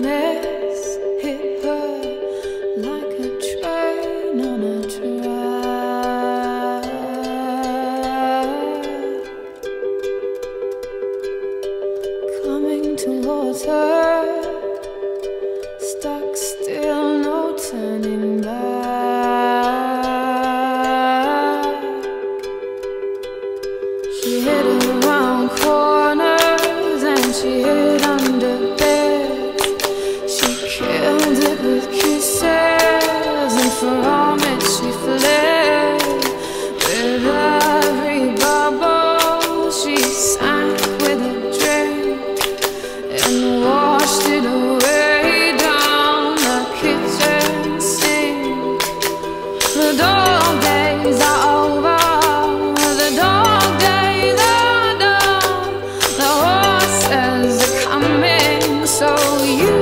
loneliness hit her like a train on a track. Coming towards her, stuck still, no turning back. She hid around corners and she hid under beds. She killed it with kisses, and from it she fled. With every bubble she sank with a drink and washed it away down the kitchen sink. The dog days are over, the dog days are done. The horses are coming, so you